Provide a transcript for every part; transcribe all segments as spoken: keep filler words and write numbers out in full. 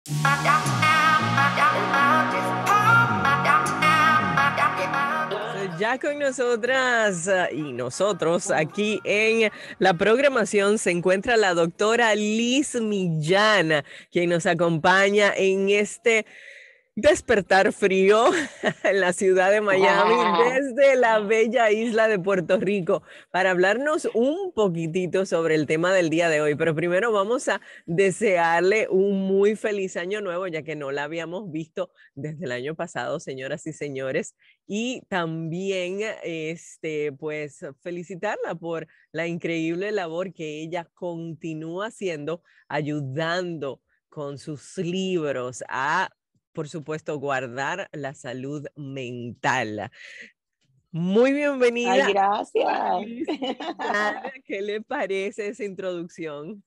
Ya con nosotras uh, y nosotros aquí en la programación se encuentra la doctora Liz Millán, quien nos acompaña en este despertar frío en la ciudad de Miami desde la bella isla de Puerto Rico para hablarnos un poquitito sobre el tema del día de hoy. Pero primero vamos a desearle un muy feliz año nuevo, ya que no la habíamos visto desde el año pasado, señoras y señores. Y también, este, pues, felicitarla por la increíble labor que ella continúa haciendo, ayudando con sus libros a, por supuesto, guardar la salud mental. Muy Ay, bienvenida. gracias. ¿Qué le parece esa introducción?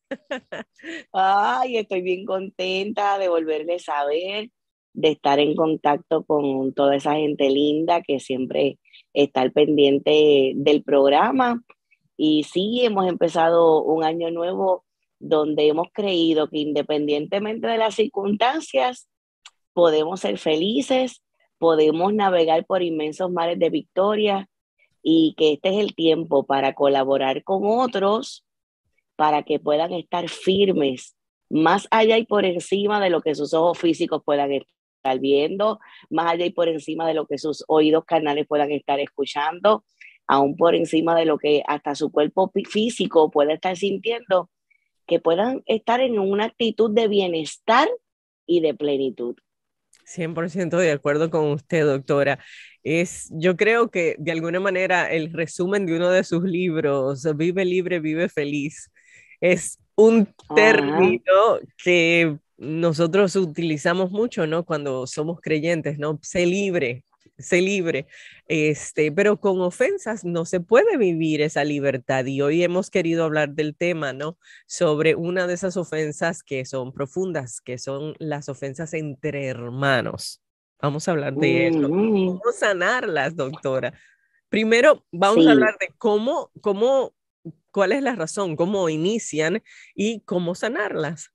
Ay, estoy bien contenta de volverles a ver, de estar en contacto con toda esa gente linda que siempre está al pendiente del programa. Y sí, hemos empezado un año nuevo donde hemos creído que independientemente de las circunstancias, podemos ser felices, podemos navegar por inmensos mares de victoria y que este es el tiempo para colaborar con otros para que puedan estar firmes más allá y por encima de lo que sus ojos físicos puedan estar viendo, más allá y por encima de lo que sus oídos carnales puedan estar escuchando, aún por encima de lo que hasta su cuerpo físico pueda estar sintiendo, que puedan estar en una actitud de bienestar y de plenitud. cien por ciento de acuerdo con usted, doctora. Es, yo creo que de alguna manera el resumen de uno de sus libros, Vive libre, vive feliz, es un Ajá. término que nosotros utilizamos mucho, ¿no? Cuando somos creyentes, ¿no? Sé libre, sé libre. Este, pero con ofensas no se puede vivir esa libertad. Y hoy hemos querido hablar del tema, ¿no? Sobre una de esas ofensas que son profundas, que son las ofensas entre hermanos. Vamos a hablar de eso. Uh-huh. ¿Cómo sanarlas, doctora? Primero, vamos a Sí, hablar de cómo, cómo, cuál es la razón, cómo inician y cómo sanarlas.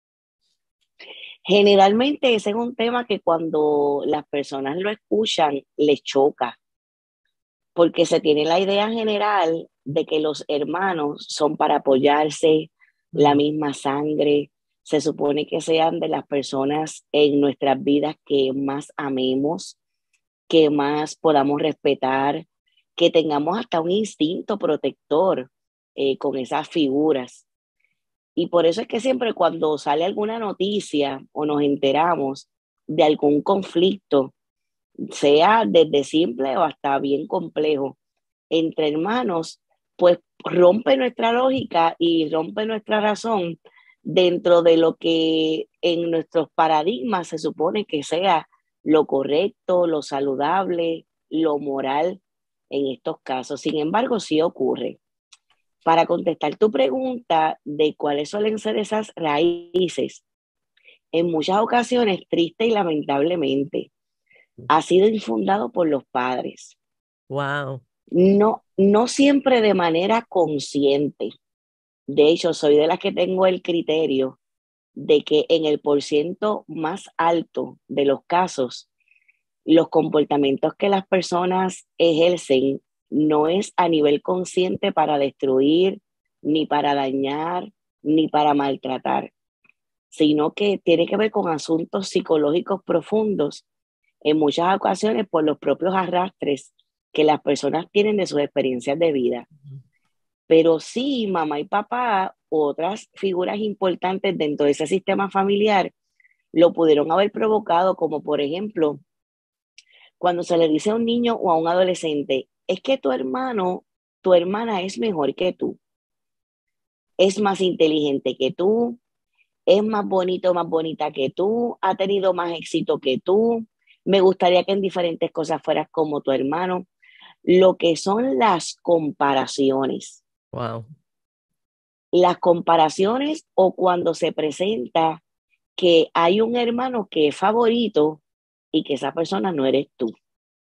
generalmente ese es un tema que cuando las personas lo escuchan les choca, porque se tiene la idea general de que los hermanos son para apoyarse, la Mm. misma sangre, se supone que sean de las personas en nuestras vidas que más amemos, que más podamos respetar, que tengamos hasta un instinto protector eh, con esas figuras. Y por eso es que siempre cuando sale alguna noticia o nos enteramos de algún conflicto, sea desde simple o hasta bien complejo, entre hermanos, pues rompe nuestra lógica y rompe nuestra razón dentro de lo que en nuestros paradigmas se supone que sea lo correcto, lo saludable, lo moral en estos casos. Sin embargo, sí ocurre. Para contestar tu pregunta de cuáles suelen ser esas raíces, en muchas ocasiones, triste y lamentablemente, ha sido infundado por los padres. Wow. No, no siempre de manera consciente. De hecho, soy de las que tengo el criterio de que en el porciento más alto de los casos, los comportamientos que las personas ejercen no es a nivel consciente para destruir, ni para dañar, ni para maltratar, sino que tiene que ver con asuntos psicológicos profundos, en muchas ocasiones por los propios arrastres que las personas tienen de sus experiencias de vida. Pero sí, mamá y papá, otras figuras importantes dentro de ese sistema familiar, lo pudieron haber provocado, como por ejemplo, cuando se le dice a un niño o a un adolescente, es que tu hermano, tu hermana es mejor que tú, es más inteligente que tú, es más bonito, más bonita que tú, ha tenido más éxito que tú, me gustaría que en diferentes cosas fueras como tu hermano. Lo que son las comparaciones. Wow. Las comparaciones o cuando se presenta que hay un hermano que es favorito y que esa persona no eres tú.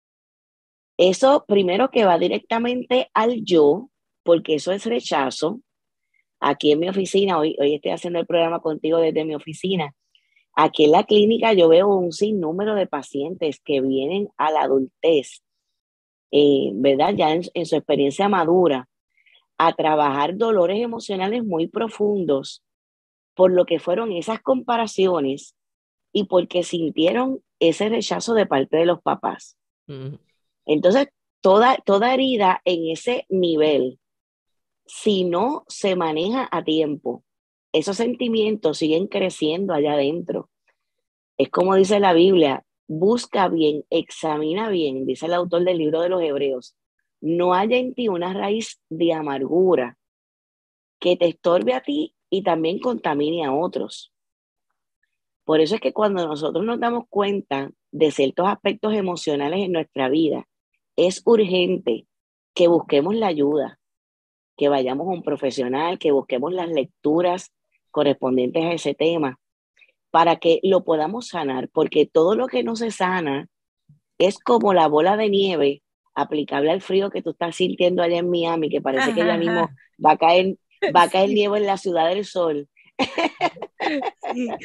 Eso primero que va directamente al yo, porque eso es rechazo. Aquí en mi oficina, hoy, hoy estoy haciendo el programa contigo desde mi oficina, Aquí en la clínica yo veo un sinnúmero de pacientes que vienen a la adultez, eh, ¿verdad? Ya en, en su experiencia madura, a trabajar dolores emocionales muy profundos por lo que fueron esas comparaciones y porque sintieron ese rechazo de parte de los papás. Mm. Entonces, toda, toda herida en ese nivel, si no se maneja a tiempo, esos sentimientos siguen creciendo allá adentro. Es como dice la Biblia, busca bien, examina bien, dice el autor del libro de los Hebreos, no haya en ti una raíz de amargura que te estorbe a ti y también contamine a otros. Por eso es que cuando nosotros nos damos cuenta de ciertos aspectos emocionales en nuestra vida, es urgente que busquemos la ayuda, que vayamos a un profesional, que busquemos las lecturas correspondientes a ese tema, para que lo podamos sanar, porque todo lo que no se sana es como la bola de nieve aplicable al frío que tú estás sintiendo allá en Miami, que parece que ya mismo va a caer, va a caer Sí, nieve en la Ciudad del Sol. sí,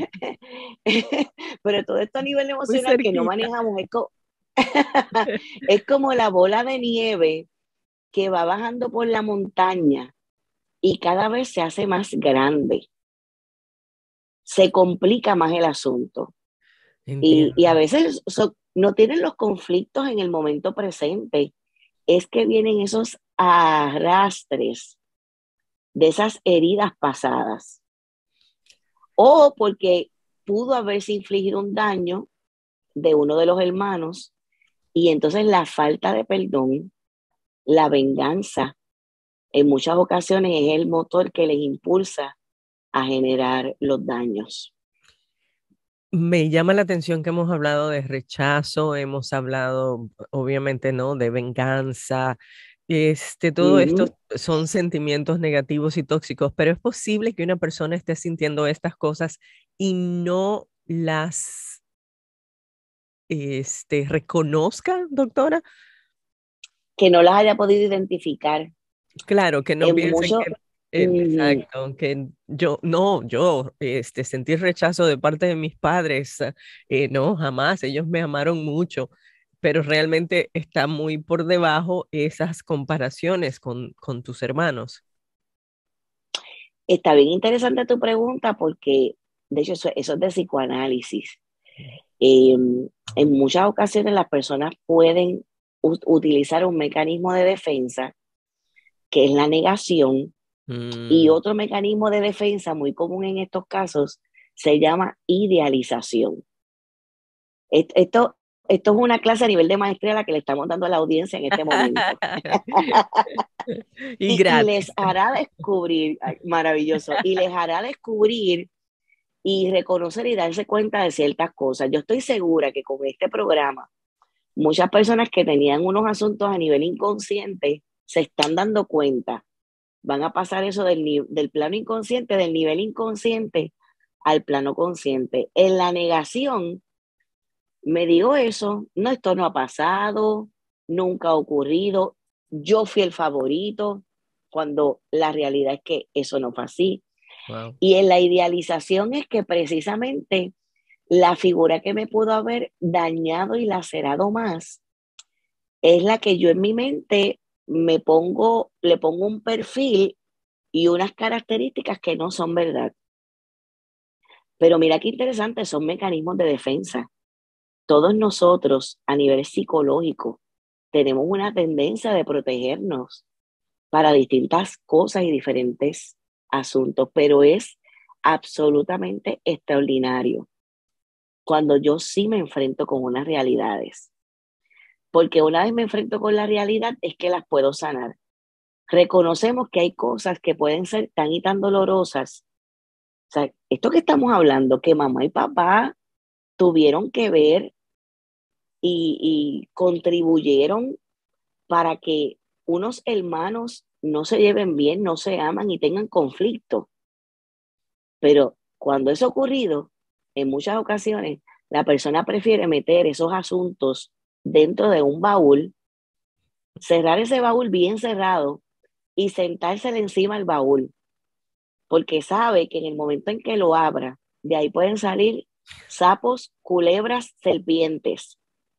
Pero todo esto a nivel muy emocional que no cerquita. manejamos es, co es como la bola de nieve que va bajando por la montaña y cada vez se hace más grande, se complica más el asunto. Y, y a Entiendo. veces so, no tienen los conflictos en el momento presente, es que vienen esos arrastres de esas heridas pasadas. O porque pudo haberse infligido un daño de uno de los hermanos y entonces la falta de perdón, la venganza, en muchas ocasiones es el motor que les impulsa a generar los daños. Me llama la atención que hemos hablado de rechazo, hemos hablado, obviamente, ¿no? De venganza. Este, todo esto Uh-huh. son sentimientos negativos y tóxicos, pero es posible que una persona esté sintiendo estas cosas y no las, este, reconozca, doctora. Que no las haya podido identificar. Claro, que no En piensen muchos, que, eh, uh-huh. exacto, que yo, no, yo, este, sentir rechazo de parte de mis padres, eh, no, jamás, ellos me amaron mucho, pero realmente está muy por debajo esas comparaciones con, con tus hermanos. Está bien interesante tu pregunta porque, de hecho, eso, eso es de psicoanálisis. Eh, en muchas ocasiones las personas pueden u- utilizar un mecanismo de defensa que es la negación y Mm, otro mecanismo de defensa muy común en estos casos se llama idealización. Esto, esto, esto es una clase a nivel de maestría a la que le estamos dando a la audiencia en este momento. y Y, y les gratis. hará descubrir, ay, maravilloso, y les hará descubrir y reconocer y darse cuenta de ciertas cosas. Yo estoy segura que con este programa, muchas personas que tenían unos asuntos a nivel inconsciente se están dando cuenta. Van a pasar eso del, del plano inconsciente, del nivel inconsciente al plano consciente. En la negación, me digo eso, no, esto no ha pasado, nunca ha ocurrido, yo fui el favorito, cuando la realidad es que eso no fue así. Wow. Y en la idealización es que precisamente la figura que me pudo haber dañado y lacerado más es la que yo en mi mente me pongo, le pongo un perfil y unas características que no son verdad. Pero mira qué interesante, son mecanismos de defensa. Todos nosotros a nivel psicológico tenemos una tendencia de protegernos para distintas cosas y diferentes asuntos, pero es absolutamente extraordinario cuando yo sí me enfrento con unas realidades. Porque una vez me enfrento con la realidad es que las puedo sanar. Reconocemos que hay cosas que pueden ser tan y tan dolorosas. O sea, esto que estamos hablando, que mamá y papá tuvieron que ver y, y contribuyeron para que unos hermanos no se lleven bien, no se aman y tengan conflicto. Pero cuando eso ha ocurrido, en muchas ocasiones, la persona prefiere meter esos asuntos dentro de un baúl, cerrar ese baúl bien cerrado y sentársele encima al baúl, porque sabe que en el momento en que lo abra, De ahí pueden salir sapos, culebras, serpientes.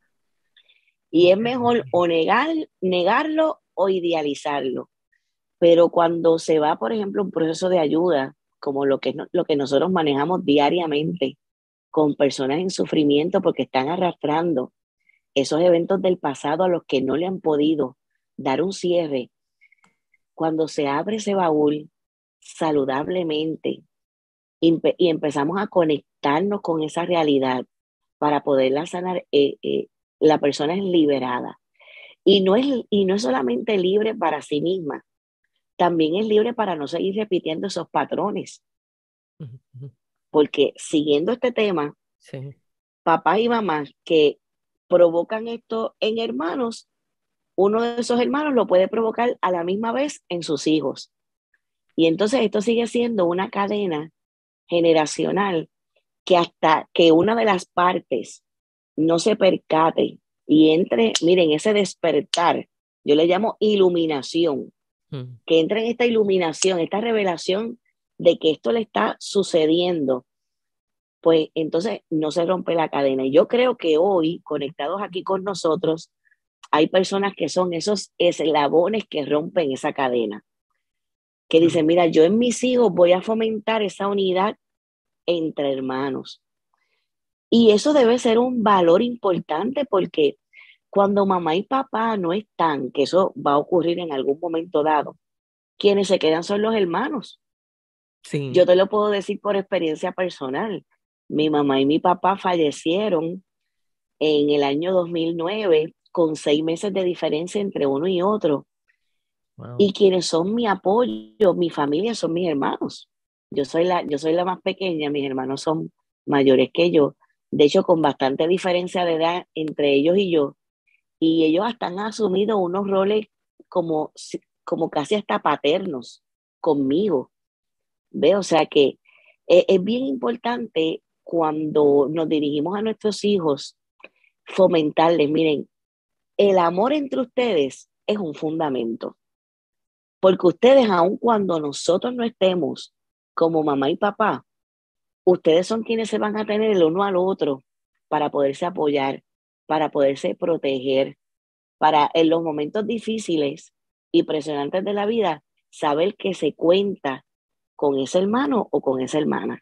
Y es mejor o negar, negarlo o idealizarlo. Pero cuando se va, por ejemplo, un proceso de ayuda, como lo que, lo que nosotros manejamos diariamente con personas en sufrimiento porque están arrastrando esos eventos del pasado a los que no le han podido dar un cierre, cuando se abre ese baúl saludablemente y, y empezamos a conectarnos con esa realidad para poderla sanar, eh, eh, la persona es liberada. Y no es, y no es solamente libre para sí misma, también es libre para no seguir repitiendo esos patrones. Porque siguiendo este tema, sí. papás y mamás que provocan esto en hermanos, uno de esos hermanos lo puede provocar a la misma vez en sus hijos. Y entonces esto sigue siendo una cadena generacional que hasta que una de las partes no se percate y entre, miren, ese despertar, yo le llamo iluminación, mm. que entre en esta iluminación, esta revelación de que esto le está sucediendo, pues entonces no se rompe la cadena. Y yo creo que hoy, conectados aquí con nosotros, hay personas que son esos eslabones que rompen esa cadena, que dicen, mira, yo en mis hijos voy a fomentar esa unidad entre hermanos. Y eso debe ser un valor importante porque cuando mamá y papá no están, que eso va a ocurrir en algún momento dado, quienes se quedan son los hermanos. Sí. Yo te lo puedo decir por experiencia personal. Mi mamá y mi papá fallecieron en el año dos mil nueve con seis meses de diferencia entre uno y otro. Wow. Y quienes son mi apoyo, mi familia, son mis hermanos. Yo soy la, yo soy la más pequeña, mis hermanos son mayores que yo. De hecho, con bastante diferencia de edad entre ellos y yo. Y ellos hasta han asumido unos roles como, como casi hasta paternos conmigo. ¿Ve? O sea que es, es bien importante cuando nos dirigimos a nuestros hijos, fomentarles, miren, el amor entre ustedes es un fundamento. Porque ustedes, aun cuando nosotros no estemos como mamá y papá, ustedes son quienes se van a tener el uno al otro para poderse apoyar, para poderse proteger, para en los momentos difíciles y presionantes de la vida, saber que se cuenta con ese hermano o con esa hermana.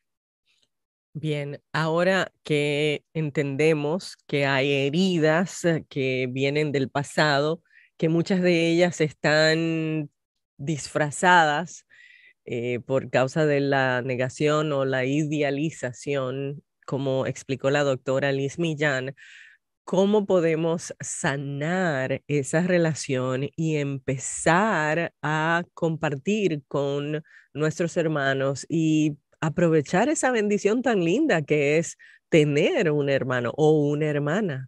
Bien, ahora que entendemos que hay heridas que vienen del pasado, que muchas de ellas están disfrazadas eh, por causa de la negación o la idealización, como explicó la doctora Liz Millán, ¿cómo podemos sanar esa relación y empezar a compartir con nuestros hermanos y aprovechar esa bendición tan linda que es tener un hermano o una hermana?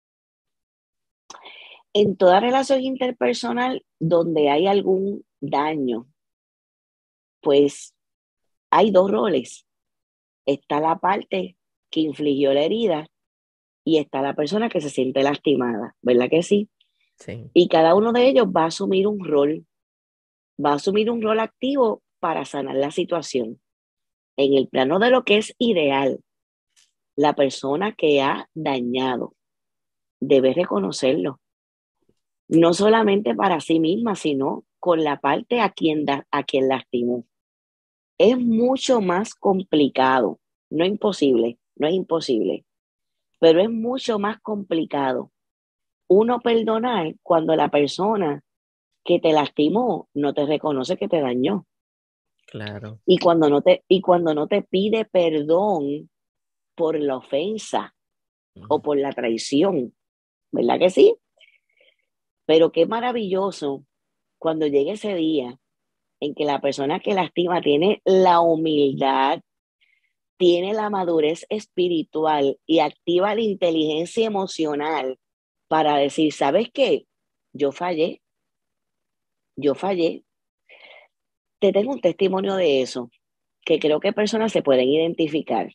En toda relación interpersonal donde hay algún daño, pues hay dos roles. Está la parte que infligió la herida y está la persona que se siente lastimada, ¿verdad que sí? Sí. Y cada uno de ellos va a asumir un rol, va a asumir un rol activo para sanar la situación. En el plano de lo que es ideal, la persona que ha dañado debe reconocerlo, no solamente para sí misma, sino con la parte a quien, da, a quien lastimó. Es mucho más complicado, no imposible, no es imposible, pero es mucho más complicado uno perdonar cuando la persona que te lastimó no te reconoce que te dañó. Claro. Y cuando no te, y cuando no te pide perdón por la ofensa uh-huh. o por la traición, ¿verdad que sí? Pero qué maravilloso cuando llegue ese día en que la persona que lastima tiene la humildad, tiene la madurez espiritual y activa la inteligencia emocional para decir, ¿sabes qué? Yo fallé, yo fallé. Te tengo un testimonio de eso, que creo que personas se pueden identificar.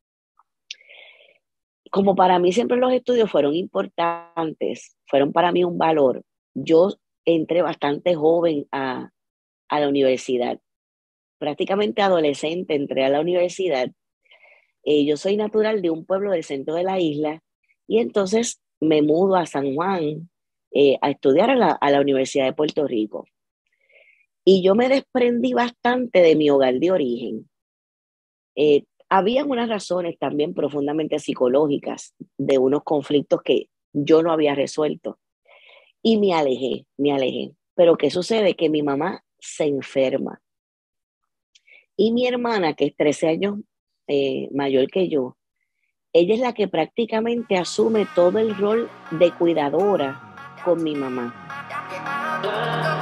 Como para mí siempre los estudios fueron importantes, fueron para mí un valor. Yo entré bastante joven a, a la universidad, prácticamente adolescente entré a la universidad Eh, yo soy natural de un pueblo del centro de la isla y entonces me mudo a San Juan eh, a estudiar a la, a la Universidad de Puerto Rico. Y yo me desprendí bastante de mi hogar de origen. Eh, había unas razones también profundamente psicológicas de unos conflictos que yo no había resuelto. Y me alejé, me alejé. Pero ¿qué sucede? Que mi mamá se enferma. Y mi hermana, que es trece años eh, mayor que yo, ella es la que prácticamente asume todo el rol de cuidadora con mi mamá.